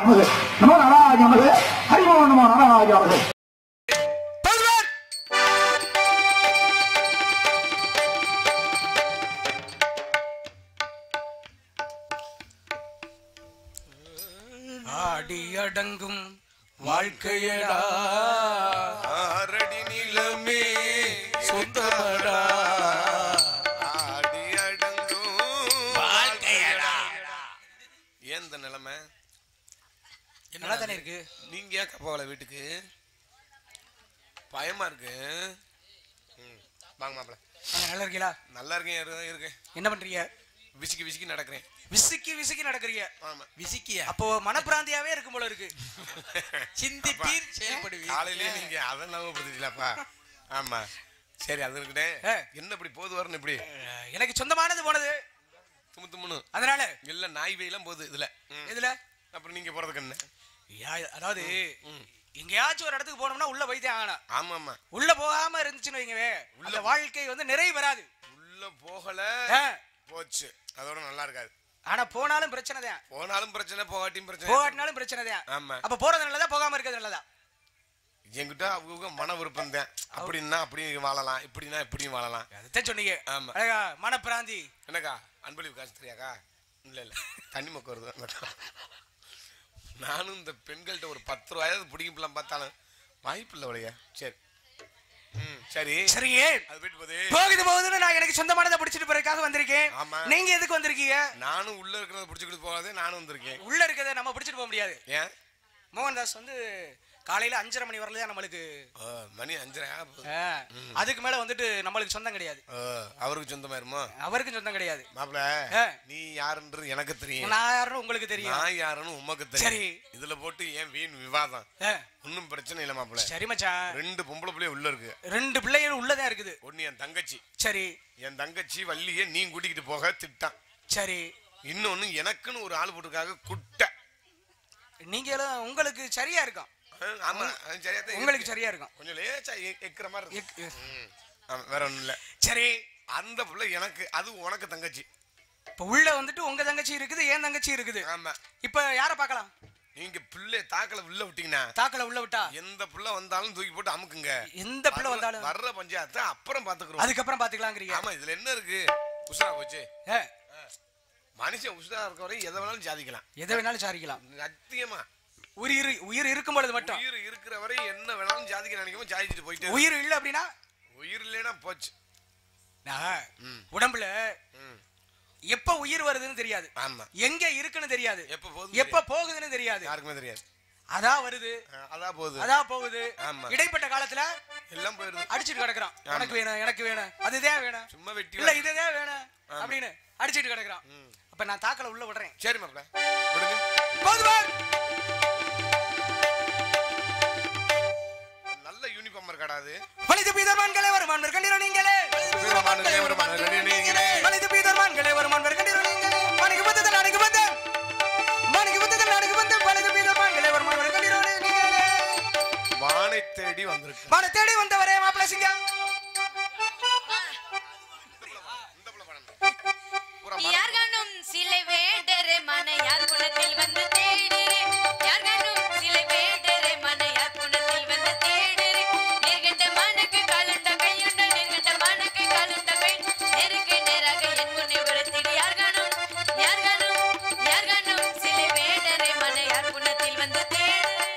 நமது நமோ நாராயண நமது ஹரிமோ நமோ நாராயண நமது. அடியடங்கும் வாழ்க்கையடா ஆரடி நிலமே சுத்தமடா அடியடங்கும் வாழ்க்கையடா. ஏன் இந்த நிலைமை நல்லா தானே இருக்கு? நீங்க ஏன் போகல வீட்டுக்கு? பயமா இருக்கு. வாங்க மாப்பிள்ள. நல்லா இருக்கீங்களா? நல்லா இருக்கேன் இருக்கேன். என்ன பண்றீங்க? விசிக்கி விசிக்கி நடக்கிறேன். விசிக்கி நடக்கிறீங்க? ஆமா. விசிக்கியா? அப்போ மனப்பிராந்தியாவே இருக்கும் போல இருக்கு. சிந்திப்பீர் செயல்படுவீர். காலையிலே நீங்க அதை ஞாபகப்படுத்திட்டீங்களாப்பா? ஆமா சரி, அது இருக்கட்டே. என்ன இப்படி போது வரணும்? இப்படி எனக்கு சொந்தமானது போனது தும்மு தும்முன்னு, அதனால இல்ல நாய் வெயிலாம் போகுது இதுல. இதுல அப்புறம் நீங்க போறதுக்கு என்ன? அதாவது எங்கேயாச்சும் ஒரு இடத்துக்கு போனோம்னா உள்ள போய்தே ஆகணும். ஆமா ஆமா. உள்ள போகாம இருந்துச்சுன்னு வைங்கவே, உள்ள வாழ்க்கை வந்து நிறைவு பெறாது. உள்ள போகல போச்சு, அதோட நல்லா இருக்காது. ஆனா போனாலும் பிரச்சனை தான். போனாலும் பிரச்சனை, போகாட்டியும் பிரச்சனை. போகாட்டினாலும் பிரச்சனை தான். ஆமா. அப்ப போறது நல்லதா போகாம இருக்கிறது நல்லதா? என்கிட்ட அவங்க மன விருப்பம் தான். அப்படின்னா அப்படி வாழலாம், இப்படின்னா இப்படியும் வாழலாம். அதான் சொன்னீங்க. ஆமா. மனப்பிராந்தி என்னக்கா அன்பளிப்பு காசு தெரியாக்கா? இல்ல இல்ல தண்ணி மொக்க வருது. நானும் இந்த பெண்கள்கிட்ட ஒரு 10 ரூபாயாவது பிடிக்கலாம் பார்த்தாலும் வாய்ப்பு இல்லை வழியா. சரி சரி சரியே, அது போயிட்டு போகுதுன்னு நான் எனக்கு சொந்தமானதை பிடிச்சிட்டு போறதுக்காக வந்திருக்கேன். ஆமா. நீங்க எதுக்கு வந்திருக்கீங்க? நானும் உள்ள இருக்கிறத பிடிச்சிக்கிட்டு போகாதே நானும் வந்திருக்கேன். உள்ள இருக்கிறத நம்ம பிடிச்சிட்டு போக முடியாது. ஏன்? மோகன்தாஸ் வந்து காலையில 5:30 மணி வரல நம்மளுக்கு. மணி 5:30. அதுக்கு மேல வந்துட்டு நம்மளுக்கு சொந்தம் கிடையாது. அவருக்கு சொந்தமாயிருமோ? அவருக்கும் சொந்தம் கிடையாது. மாப்பிள, நீ யாருன்றது எனக்கு தெரியும், நான் யாருன்னு உங்களுக்கு தெரியும், நான் யாருன்னு உமக்கு தெரியும். சரி, இதுல போட்டு ஏன் வீண் விவாதம்? ஒன்னும் பிரச்சனை இல்ல மாப்பிள. சரி மச்சான். 2 பொம்பளை பிள்ளைய உள்ள இருக்கு. 2 பிள்ளைகள் உள்ளதா இருக்குது. ஒன்னு என் தங்கச்சி. சரி. என் தங்கச்சி வள்ளிய நீ கூட்டிக்கிட்டு போக திட்டான். சரி. இன்னொன்னு எனக்குன்னு ஒரு ஆள் போட்டுருக்காக குட்டை. நீங்களும் உங்களுக்கு சரியா இருக்கும். ஆமா சரியா, உங்களுக்கு சரியா இருக்கும். கொஞ்சம் லேசா எக்கிற மாதிரி இருக்கு. வேற ஒண்ணும் இல்ல. சரி, அந்த பிள்ளை எனக்கு, அது உனக்கு தங்கச்சி. இப்ப உள்ள வந்துட்டு உங்க தங்கச்சி இருக்குது, என் தங்கச்சி இருக்குது. ஆமா. இப்ப யார பார்க்கலாம்? நீங்க பிள்ளை தாக்கல உள்ள விட்டீங்கன்னா, தாக்கல உள்ள விட்டா எந்த பிள்ளை வந்தாலும் தூக்கி போட்டு அமுக்குங்க. எந்த பிள்ளை வந்தாலும் வர்ற பஞ்சாயத்தை அப்புறம் பாத்துக்கிறோம். அதுக்கப்புறம் பாத்துக்கலாங்கிறீங்க. ஆமா. இதுல என்ன இருக்கு? உஷா போச்சு. மனுஷன் உஷா இருக்க வரை எதை வேணாலும் சாதிக்கலாம், எதை வேணாலும் சாதிக்கலாம். சத்தியமா. உயிர் இருக்கும் பொழுது மட்டும். உயிர் இருக்கிற வரை என்ன வேணாலும் சாதிக்க நினைக்காம சாதிச்சுட்டு போயிட்டு. உயிர் இல்ல அப்படின்னா? உயிர் இல்லைன்னா போச்சு. உடம்புல எப்ப உயிர் வருதுன்னு தெரியாது. ஆமா. எங்க இருக்குன்னு தெரியாது, எப்ப போகுதுன்னு தெரியாது, யாருக்குமே தெரியாது. அதான் வருது, அதான் போகுது. இடைப்பட்ட காலத்துல எல்லாம் போயிருது. அடிச்சிட்டு கிடக்குறான். எனக்கு வேணும், எனக்கு வேணும், அதுதான் வேணும், சும்மா வெட்டி இல்ல இதுதான் வேணும் அப்படின்னு அடிச்சிட்டு கிடக்குறான். அப்ப நான் தாக்கல உள்ள விடுறேன். சரி மாப்ள, விடுங்க. நல்ல யூனிஃபார்ம் இருக்காடாது. வலிது பீதர்மான்களே வருமான் கண்டிரோ நீங்களே, பீதர்மான்களே வருமான் கண்டிரோ நீங்களே, வலிது பீதர்மான்களே வருமான் கண்டிரோ நீங்களே, மணிக்கு பத்தத நாடுக்கு பத்த, மணிக்கு பத்தத நாடுக்கு பத்த, வலிது பீதர்மான்களே வருமான் கண்டிரோ நீங்களே. வானை தேடி வந்திருக்கு. வானை தேடி வந்தவரே மாப்பிள்ளை சிங்கம். யார்கானும் சிலை வேடரே மனையார் குலத்தில் வந்து தேடிரே, யார்கானும் சிலை வேடரே மனையார் குலத்தில் வந்து தேடிரே, நேர்கண்ட மனக்கு காலுண்ட கையுண்ட, நேர்கண்ட மனக்கு காலுண்ட கை, நேருக்கு நேராக என் முன்னே உரத்திடு. யார்கானும் சிலை வேடரே மனையார் குலத்தில் வந்து தேடிரே,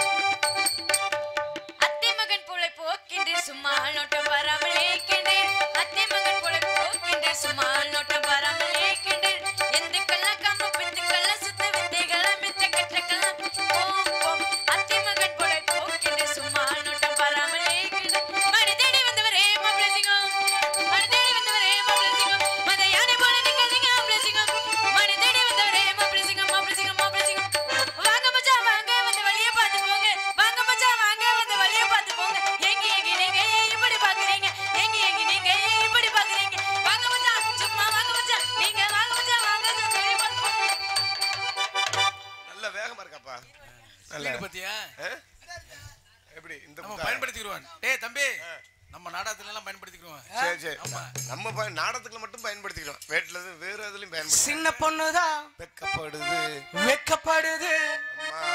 அத்தை மகன் போல போக்கின்று சும்மா நோட்டம் வராமலே கிண்டே, அத்தை மகன் போல போக்கின்று சும்மா நோட்டம் வராமலே கிண்டே, எந்த கல்லக்காம பிந்து கல்ல சுத்த வித்தைகள மித்த கற்றக்கலாம் ஓம் ஓம், அத்தை மகன் போல போக்கின்று சும்மா நோட்டம் வராமலே கிண்டே, மணி தேடி வந்தவரே மாப்பிள்ளை சிங்கம், மணி தேடி வந்தவரே மாப்பிள்ளை சிங்கம், மத யானை போல நிக்காதீங்க மாப்பிள்ளை சிங்கம், மணி தேடி வந்தவரே மாப்பிள்ளை சிங்கம், மாப்பிள்ளை சிங்கம், மாப்பிள்ளை சிங்கம். வாங்க மச்சான் வாங்க, வந்து வழிய பார்த்து போங்க, வாங்க மச்சான் வாங்க, வந்து வழிய பார்த்து போங்க, ஏங்கி ஏங்கி நீங்க இப்படி பாக்குறீங்க, ஏங்கி ஏங்கி நீங்க இப்படி பாக்குறீங்க, வாங்க மச்சான் சும்மா வாங்க மச்சான், நீங்க வாங்க மச்சான் வாங்க, சொல்லி பார்த்து போங்க. நல்ல வேகமா இருக்காப்பா. நல்ல பத்தியா எப்படி இந்த நம்ம பயன்படுத்திக்குவோம். டேய் தம்பி, நம்ம நாடகத்துல எல்லாம் பயன்படுத்திக்குவோம். சரி சரி, நம்ம நாடகத்துல மட்டும் பயன்படுத்திக்கிறோம், வேற எதுலயும் பயன்படுத்த. சின்ன பொண்ணுதான் வெக்கப்படுது வெக்கப்படுது, அம்மா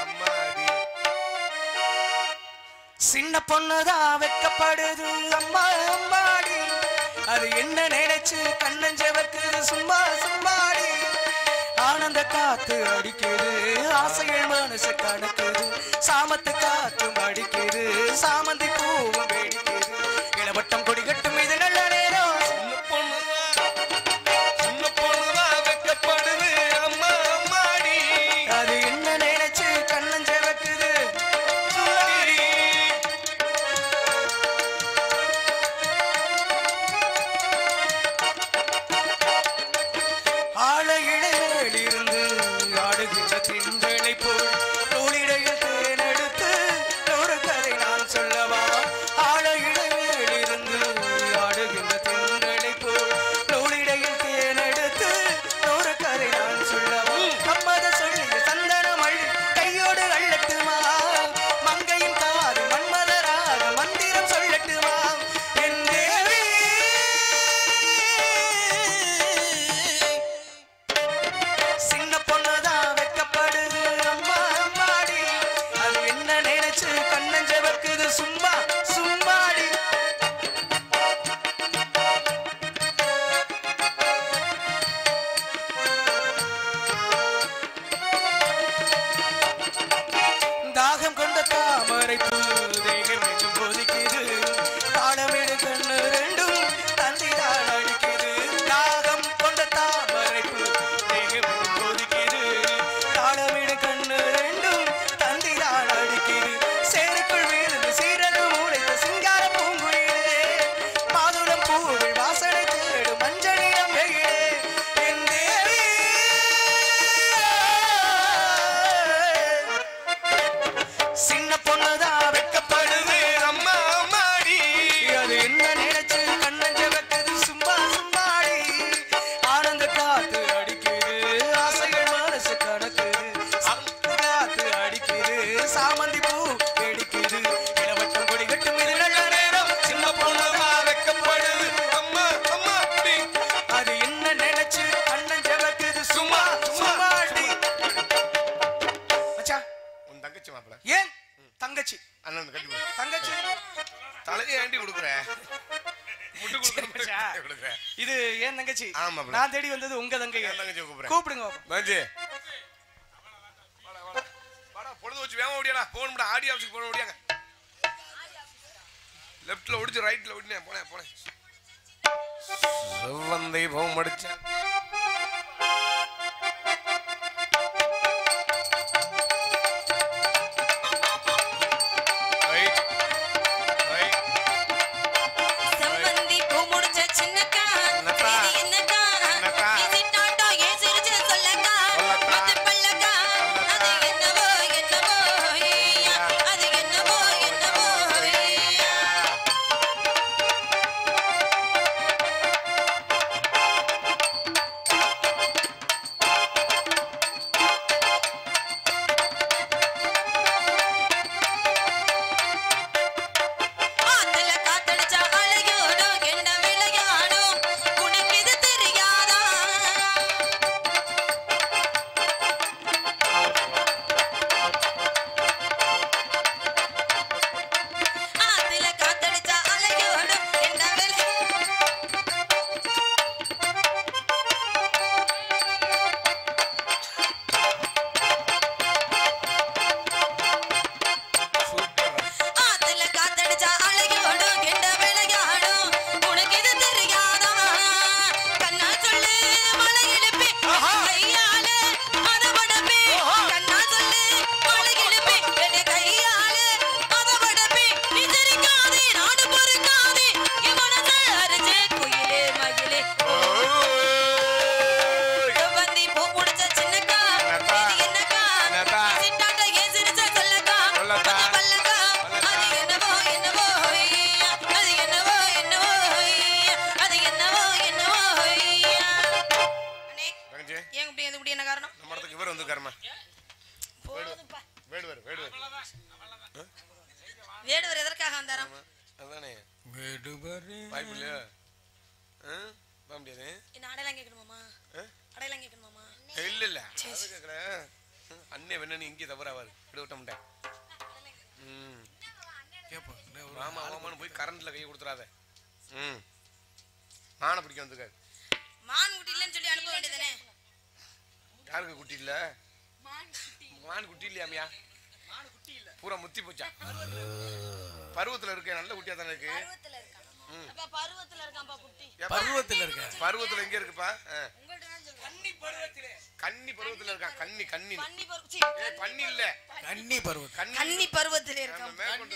சின்ன பொண்ணுதான் வெக்கப்படுது அம்மா அம்மாடி அது என்ன நினைச்சு கண்ணஞ்சவக்குது சும்மா சும்மாடி ஆனந்த காத்து அடிக்குது ஆசைகள் மனசு கணக்குது சாமத்து காத்தும் அடிக்குது சாமந்தி பூவும் வெடிக்குது இளவட்டம் கொடி கட்டும் இது நல்ல நேரம் சின்ன பொண்ணுதான் வெக்கப்படுது அம்மா அம்மாடி அது என்ன நினைச்சு கண்ணஞ்சவக்குது ஆளையிலிருந்து ஆடுகின்ற திங்களை போல் நூலிடையில் தேனெடுத்து ஒரு கதை நான் சொல்லவா ஆளையிலிருந்து ஆடுகின்ற திங்களை போல் நூலிடையில் தேனெடுத்து ஒரு கதை நான் சொல்லவா கம்மத சொல்லி சந்தனம் அள்ளி கையோடு அள்ளட்டுமா மங்கையின் காது மன்மதராக மந்திரம் சொல்லட்டுமா என் தேவி சின்ன பொண்ணுதான் வெக்கப்படுது அம்மா அம்மாடி அது என்ன நினைச்சு கண்ணஞ்சவக்குது சும்மா சும்மாடி தாகம் கொண்ட தாமரை பூ தேகம் என்றும் போதிக்குது தாளமிடு கண்ணு ரெண்டும் தந்திதான் அடிக்குது தாகம் கொண்ட தாமரை பூ தேகம் என்றும் போதிக்குது தாளமிடு கண்ணு ரெண்டும் தந்திதான் அடிக்குது சேருக்குள் வீழ்ந்து சீரகு மூளைத்த சிங்கார பூங்குயிலே மாதுளம் பூவில் வாசனை தேடும் மஞ்சளிடம் வெயிலே என் தேவி சின்ன பொண்ணுதான் வெக்கப்படுது அம்மா அம்மாடி அது என்ன நினைச்சு கண்ணஞ்சவக்குது சும்மா சும்மாடி ஆனந்த காத்து அடிக்குது ஆசைகள் மனசு கணக்குது சாமந்து காத்து அடிக்குது சாமந்தி பூ வெடிக்குது இளவட்டம் கொடி கட்டும் இது நல்ல நேரம் சின்ன பொண்ணுதான் வெக்கப்படுது அம்மா அம்மாடி அது என்ன நினைச்சு கண்ணஞ்சவக்குது சும்மா சும்மாடி மச்சான் உன் தங்கச்சி மாப்பிள்ள ஏன் தங்கச்சி அண்ணன் கட்டி கொடு. தங்கச்சி தலையை ஏண்டி கொடுக்குற முட்டு சரி, மச்சான். கொடுக்குற இது ஏன் தங்கச்சி ஆமா bro. நான் தேடி வந்தது உங்க தங்கை என் தங்கச்சியை கூப்பிடுறேன். கூப்பிடுங்க பாப்போம். மச்சி வாடா பொழுது வச்சு வேகமா ஓடியாடா போன் ஆடி ஆஃபீஸ்க்கு போன ஓடியாங்க லெஃப்ட்ல ஓடிச்சு ரைட்ல ஓடினேன் போனேன் செவ்வந்தை பவம் அடிச்சேன் செவ்வந்தி பூ முடிச்ச சின்னக்கா என்னக்கா? இது என்னக்கா என்னக்கா? இது டாட்டா ஏன் சிரிச்சு சொல்லக்கா சொல்லக்கா? மத்த பல்லக்கா அது என்னவோ என்னவோ ஐயா அது என்னவோ என்னவோ ஐயா ஆத்துல காத்தடிச்சா அழகியோடும் என்ன விளையாடும் உனக்கு இது தெரியாதா ஆத்துல காத்தடிச்சா அழகியோடும் என்ன ஆத்துல காத்தடிச்சா அழகியோடும் என்ன விளையாடும் உனக்கு இது தெரியாதா கண்ணா சொல்லு மலை எழுப்பி கையால அத வடப்பி கண்ணா சொல்லு மலை எழுப்பி என் கையால அத வடப்பி நீ சிரிக்காதே நாடு பொறுக்காதே என் மனச அரிச்சு குயிலே மயிலே செவ்வந்தி பூ முடிச்ச சின்னக்கா இது என்னக்கா என்னக்கா? சிட்டாட்ட ஏன் சிரிச்ச சொல்லக்கா சொல்லக்கா? பல்லக்கா அது என்னவோ என்னவோ ஐயா அது என்னவோ என்னவோ ஐயா அது என்னவோ என்னவோ ஐயா அண்ணே தங்கச்சி ஏன் இப்படி என்ன காரணம் நம்ம இடத்துக்கு இவர் வந்துருக்காருமா போதுப்பா வேடுவர் வேடுவர் எதற்காக வந்தாராம் அதானே வேடுவர் வாய்ப்பு இல்லையா போக முடியாது என்ன அடையலாம் கேட்கணுமாமா அடையலாம் கேட்கணுமாமா இல்ல அது கேட்கறேன் அண்ணே வேணா இங்கே தவறாவாரு விட விட்ட மாட்டேன் கேப்போம் ஆமா ஓமான்னு போய் கரண்ட்ல கை கொடுத்துறாத மானை பிடிக்க வந்துருக்காரு மான் குட்டி இல்லன்னு சொல்லி அனுப்ப வேண்டியதானே யாருக்கு குட்டி இல்ல மான் குட்டி இல்லையாமியா பூரா முத்தி போச்சா பருவத்துல இருக்க நல்ல குட்டியா தானே இருக்கு பருவத்துல இருக்காம்பா குட்டி பருவத்துல எங்க இருக்குப்பா கன்னி பருவத்துல இருக்கா கன்னி பன்னி இல்ல கன்னி பருவத்துல இருக்கான்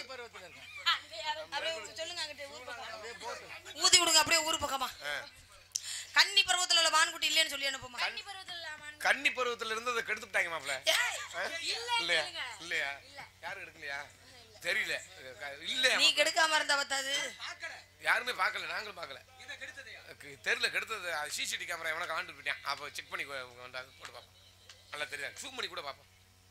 சொல்லுங்க அங்கிட்டு ஊர் பக்கம் ஊதி விடுங்க அப்படியே ஊர் பக்கமா கன்னி பருவத்துல உள்ள மான்குட்டி இல்லன்னு சொல்லி அனுப்புமா கன்னி பருவத்துல இருந்து அதை கெடுத்துட்டாங்க மாப்ள இல்லையா யாரும் எடுக்கலையா தெரியல இல்ல நீ கெடுக்காம இருந்தா பத்தாது யாருமே பார்க்கல நாங்களும் பார்க்கல தெரியல கெடுத்தது சிசிடி கேமரா எவனா காண்டு போயிட்டான் அப்போ செக் பண்ணி போட்டு பார்ப்போம் நல்லா தெரியாது ஜூம் பண்ணி கூட பார்ப்போம்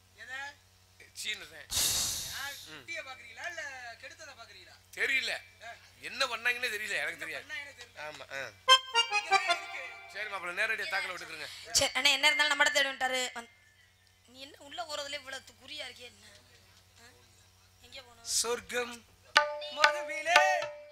தெரியல என்ன பண்ணாங்கன்னே தெரியல எனக்கு தெரியாது ஆமா சரி மாப்பிள்ள நேரடியா தாக்கல விட்டுருங்க சரி அண்ணா என்ன இருந்தாலும் நம்ம தேடி வந்துட்டாரு நீ என்ன உள்ள போறதுல இவ்வளவு குறியா இருக்கே என்ன எங்க போனோம் சொர்க்கம் மதுவிலே